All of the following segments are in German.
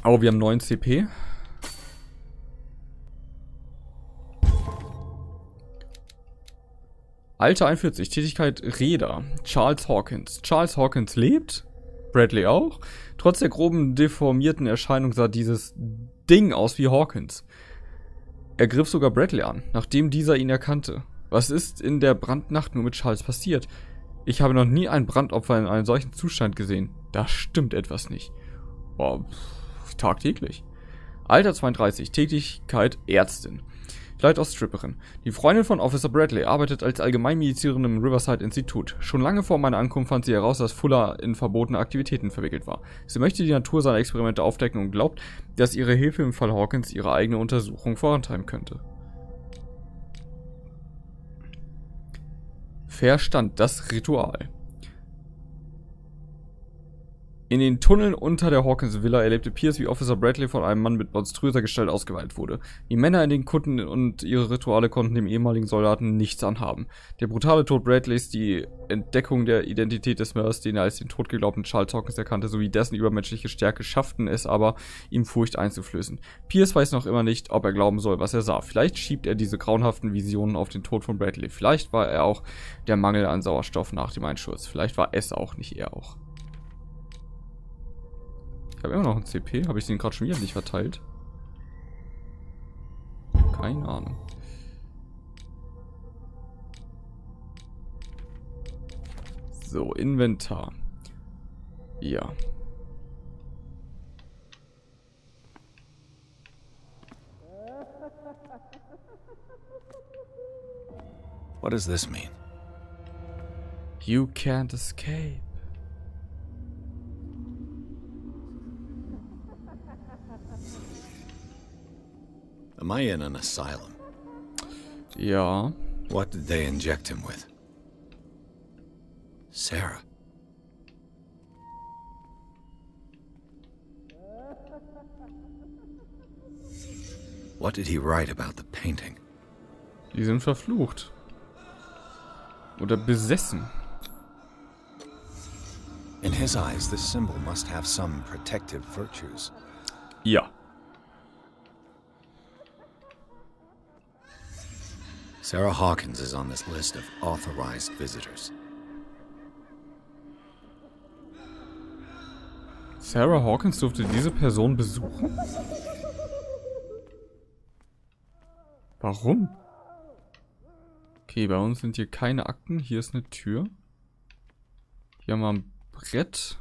Oh, wir haben 9 CP. Alter 41, Tätigkeit Räder. Charles Hawkins. Charles Hawkins lebt. Bradley auch. Trotz der groben, deformierten Erscheinung sah dieses Ding aus wie Hawkins. Er griff sogar Bradley an, nachdem dieser ihn erkannte. Was ist in der Brandnacht nur mit Charles passiert? Ich habe noch nie ein Brandopfer in einem solchen Zustand gesehen. Da stimmt etwas nicht. Boah, tagtäglich. Alter 32, Tätigkeit Ärztin. Vielleicht auch Stripperin. Die Freundin von Officer Bradley arbeitet als Allgemeinmedizinerin im Riverside-Institut. Schon lange vor meiner Ankunft fand sie heraus, dass Fuller in verbotene Aktivitäten verwickelt war. Sie möchte die Natur seiner Experimente aufdecken und glaubt, dass ihre Hilfe im Fall Hawkins ihre eigene Untersuchung vorantreiben könnte. Verstand, das Ritual. In den Tunneln unter der Hawkins-Villa erlebte Pierce, wie Officer Bradley von einem Mann mit monströser Gestalt ausgeweitet wurde. Die Männer in den Kutten und ihre Rituale konnten dem ehemaligen Soldaten nichts anhaben. Der brutale Tod Bradleys, die Entdeckung der Identität des Mörders, den er als den Tod geglaubten Charles Hawkins erkannte, sowie dessen übermenschliche Stärke schafften es aber, ihm Furcht einzuflößen. Pierce weiß noch immer nicht, ob er glauben soll, was er sah. Vielleicht schiebt er diese grauenhaften Visionen auf den Tod von Bradley. Vielleicht war er auch der Mangel an Sauerstoff nach dem Einsturz. Vielleicht war es auch, nicht er auch. Ich habe immer noch einen CP. Habe ich den gerade schon wieder nicht verteilt? Keine Ahnung. So, Inventar. Ja. What does this mean? You can't escape. Am I in an asylum? Ja. What did they inject him with? Sarah. What did he write about the painting? Die sind verflucht. Oder besessen. In his eyes, this symbol must have some protective virtues. Ja. Sarah Hawkins is on this list of authorized visitors. Sarah Hawkins durfte diese Person besuchen? Warum? Okay, bei uns sind hier keine Akten. Hier ist eine Tür. Hier haben wir ein Brett.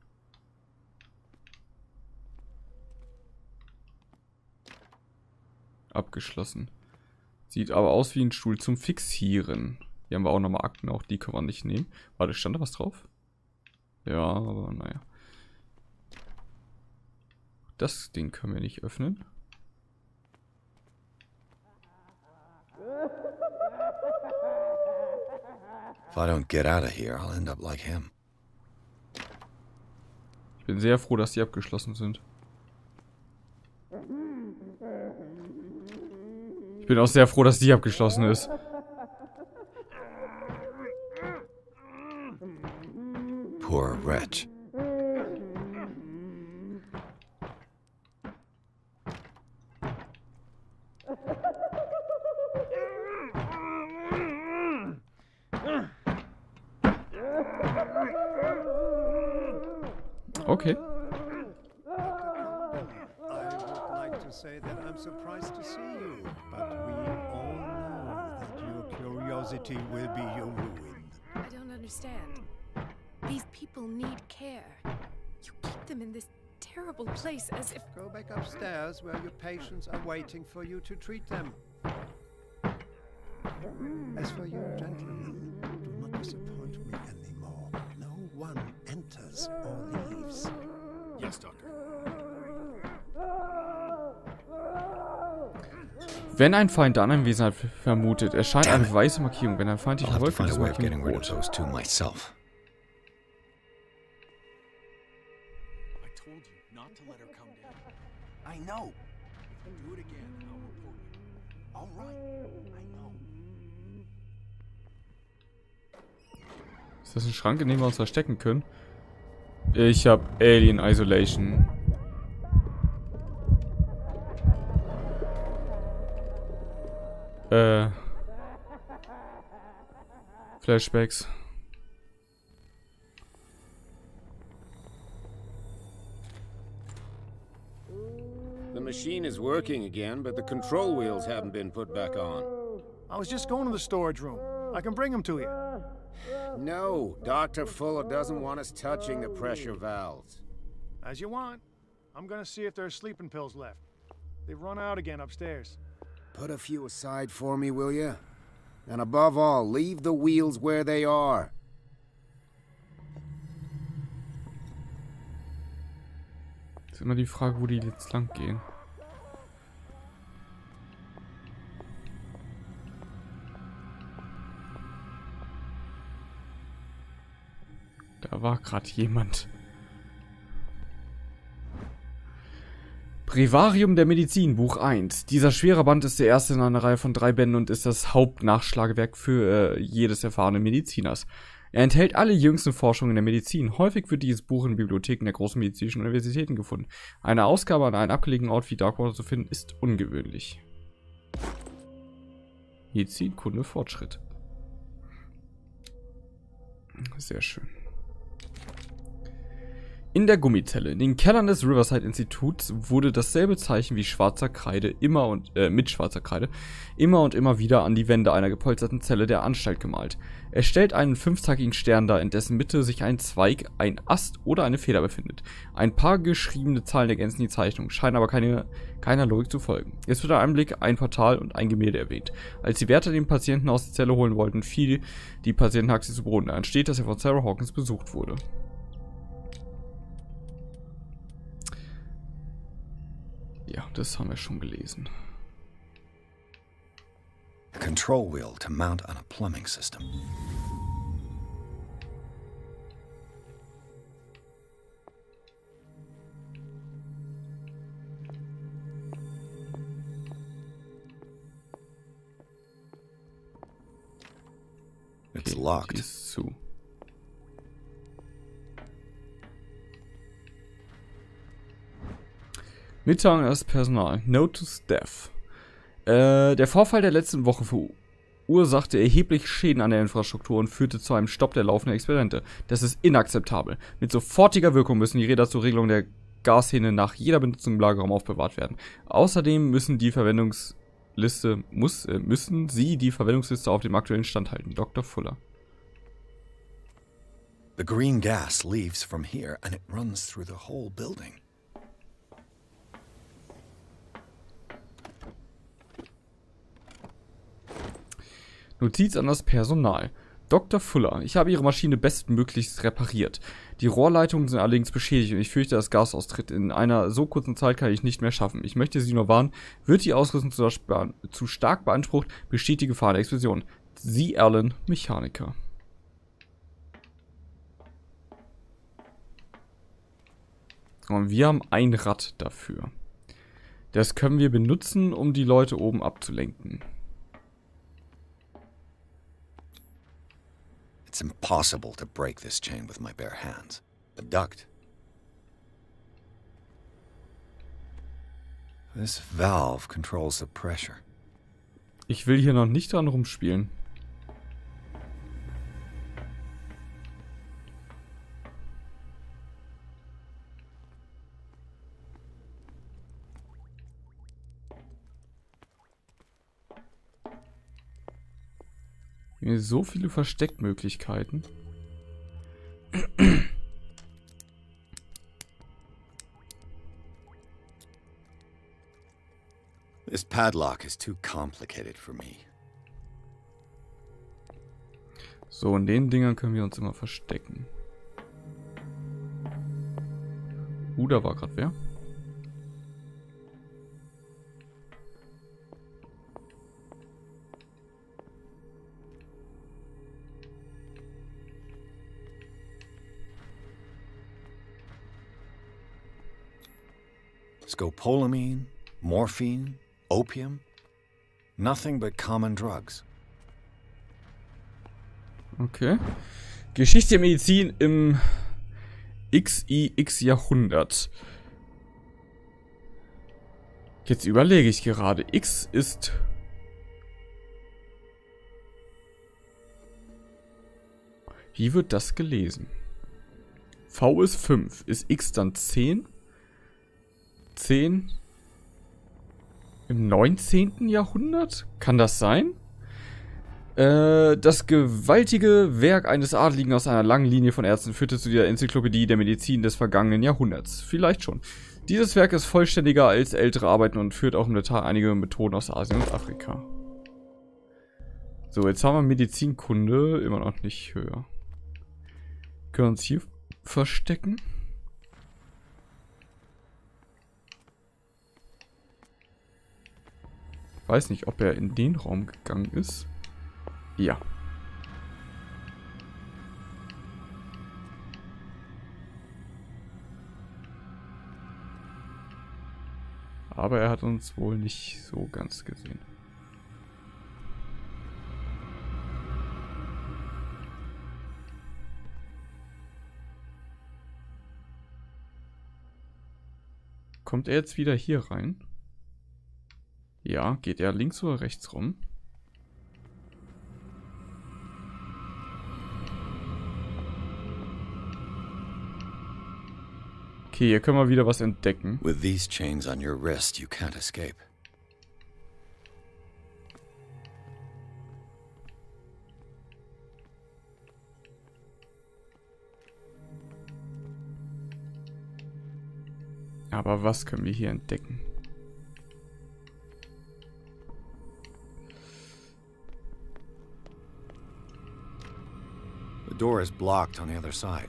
Abgeschlossen. Sieht aber aus wie ein Stuhl zum Fixieren. Hier haben wir auch nochmal Akten, auch die können wir nicht nehmen. Warte, stand da was drauf? Ja, aber naja. Das Ding können wir nicht öffnen. If I don't get out of here, I'll end up like him. Ich bin sehr froh, dass die abgeschlossen sind. Ich bin auch sehr froh, dass die abgeschlossen ist. Poor wretch. Okay. Say that I'm surprised to see you, but we all know that your curiosity will be your ruin. I don't understand. These people need care. You keep them in this terrible place as if... Go back upstairs where your patients are waiting for you to treat them. As for you, gentlemen, do not disappoint me anymore. No one enters or leaves. Yes, doctor. Wenn ein Feind eine Anwesenheit vermutet, erscheint eine weiße Markierung. Wenn ein Feind dich I'll have to verfolgt, find wird a diese way of Markierung getting rid of rot. those two myself. I told you not to let her come down. I know. If you do it again, I'll report you. All right. I know. Ist das ein Schrank, in dem wir uns verstecken können? Ich hab Alien Isolation. Flashbacks. The machine is working again, but the control wheels haven't been put back on. I was just going to the storage room. I can bring them to you. No, Dr. Fuller doesn't want us touching the pressure valves. As you want. I'm gonna see if there's sleeping pills left. They've run out again upstairs. Put a few aside for me, will you? And above all, leave the wheels where they are. Ist immer die Frage, wo die jetzt lang gehen. Da war gerade jemand. Brevarium der Medizin, Buch 1. Dieser schwere Band ist der erste in einer Reihe von 3 Bänden und ist das Hauptnachschlagewerk für jedes erfahrenen Mediziners. Er enthält alle jüngsten Forschungen der Medizin. Häufig wird dieses Buch in Bibliotheken der großen medizinischen Universitäten gefunden. Eine Ausgabe an einem abgelegenen Ort wie Darkwater zu finden, ist ungewöhnlich. Medizin, Kunde, Fortschritt. Sehr schön. In der Gummizelle, in den Kellern des Riverside-Instituts, wurde dasselbe Zeichen wie schwarzer Kreide mit schwarzer Kreide immer und immer wieder an die Wände einer gepolsterten Zelle der Anstalt gemalt. Es stellt einen 5-zackigen Stern dar, in dessen Mitte sich ein Zweig, ein Ast oder eine Feder befindet. Ein paar geschriebene Zahlen ergänzen die Zeichnung, scheinen aber keiner Logik zu folgen. Es wird ein Blick, ein Portal und ein Gemälde erwähnt. Als die Wärter den Patienten aus der Zelle holen wollten, fiel die Patientenachse zu Boden. Daran steht, dass er von Sarah Hawkins besucht wurde. Ja, das haben wir schon gelesen. A control wheel to mount on a plumbing system. It's locked. Die ist zu. Mitteilung an das Personal. Note to Staff. Der Vorfall der letzten Woche verursachte erhebliche Schäden an der Infrastruktur und führte zu einem Stopp der laufenden Experimente. Das ist inakzeptabel. Mit sofortiger Wirkung müssen die Räder zur Regelung der Gashähne nach jeder Benutzung im Lagerraum aufbewahrt werden. Außerdem müssen Sie die Verwendungsliste auf dem aktuellen Stand halten. Dr. Fuller. The green gas leaves from here and it runs through the whole building. Notiz an das Personal. Dr. Fuller, ich habe Ihre Maschine bestmöglichst repariert. Die Rohrleitungen sind allerdings beschädigt und ich fürchte, dass Gasaustritt in einer so kurzen Zeit kann ich nicht mehr schaffen. Ich möchte Sie nur warnen, wird die Ausrüstung zu stark beansprucht, besteht die Gefahr der Explosion. Sie, Alan, Mechaniker. Und wir haben ein Rad dafür. Das können wir benutzen, um die Leute oben abzulenken. It's impossible to break this chain with my bare hands. A duct. This valve controls the pressure. Ich will hier noch nicht dran rumspielen. So viele Versteckmöglichkeiten. This padlock is too complicated for me. So, in den Dingern können wir uns immer verstecken. Da war gerade wer? Scopolamine, morphine, opium. Nothing but common drugs. Okay. Geschichte der Medizin im XIX Jahrhundert. Jetzt überlege ich gerade. X ist Wie wird das gelesen? V ist 5. Ist X dann 10? 10 im 19. Jahrhundert? Kann das sein? Das gewaltige Werk eines Adligen aus einer langen Linie von Ärzten führte zu der Enzyklopädie der Medizin des vergangenen Jahrhunderts. Vielleicht schon. Dieses Werk ist vollständiger als ältere Arbeiten und führt auch im Detail einige Methoden aus Asien und Afrika. So, jetzt haben wir Medizinkunde, immer noch nicht höher. Können wir uns hier verstecken? Ich weiß nicht, ob er in den Raum gegangen ist. Ja. Aber er hat uns wohl nicht so ganz gesehen. Kommt er jetzt wieder hier rein? Ja, geht er links oder rechts rum? Okay, hier können wir wieder was entdecken. With these chains on your wrist, you can't escape. Aber was können wir hier entdecken? The door is blocked on the other side.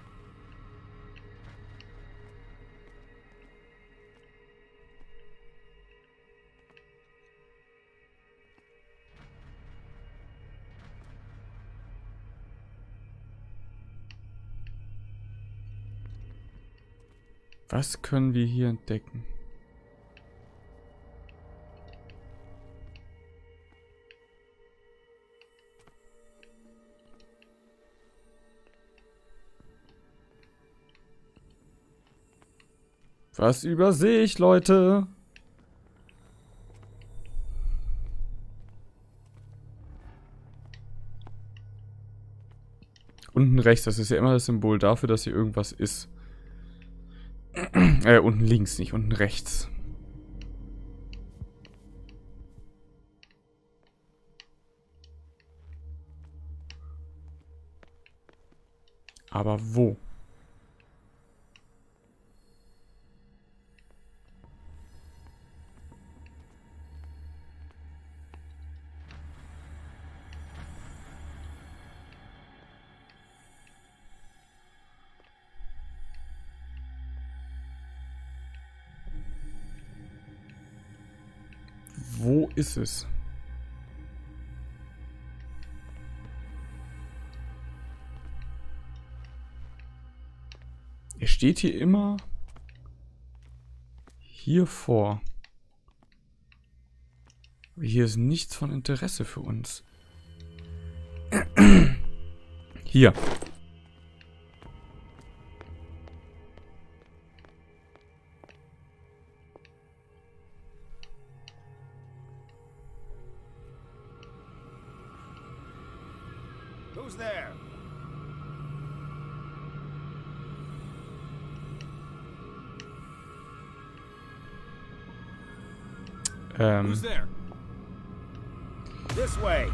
Was können wir hier entdecken? Was übersehe ich, Leute? Unten rechts, das ist ja immer das Symbol dafür, dass hier irgendwas ist. Unten links, nicht unten rechts. Aber wo? Wo ist es? Er steht hier immer hier vor. Aber hier ist nichts von Interesse für uns. Hier. Who's there? Who's there? This way.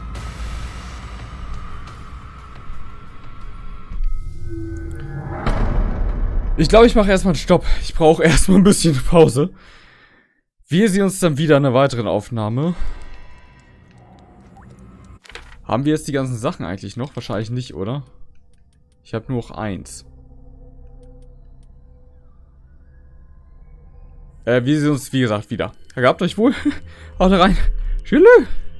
Ich glaube, ich mache erstmal einen Stopp. Ich brauche erstmal ein bisschen Pause. Wir sehen uns dann wieder in einer weiteren Aufnahme. Haben wir jetzt die ganzen Sachen eigentlich noch? Wahrscheinlich nicht, oder? Ich habe nur noch eins. Wir sehen uns, wie gesagt, wieder. Gehabt euch wohl. Haut rein. Tschüss.